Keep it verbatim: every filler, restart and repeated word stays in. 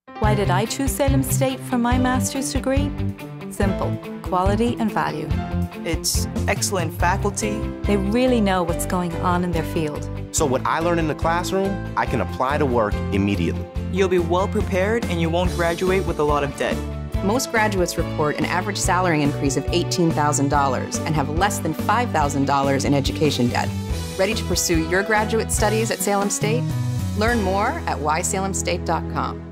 Why did I choose Salem State for my master's degree? Simple: quality and value. It's excellent faculty. They really know what's going on in their field. So what I learn in the classroom, I can apply to work immediately. You'll be well prepared and you won't graduate with a lot of debt. Most graduates report an average salary increase of eighteen thousand dollars and have less than five thousand dollars in education debt. Ready to pursue your graduate studies at Salem State? Learn more at why salem state dot com.